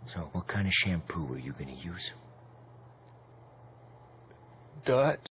So what kind of shampoo are you gonna use? Dutch.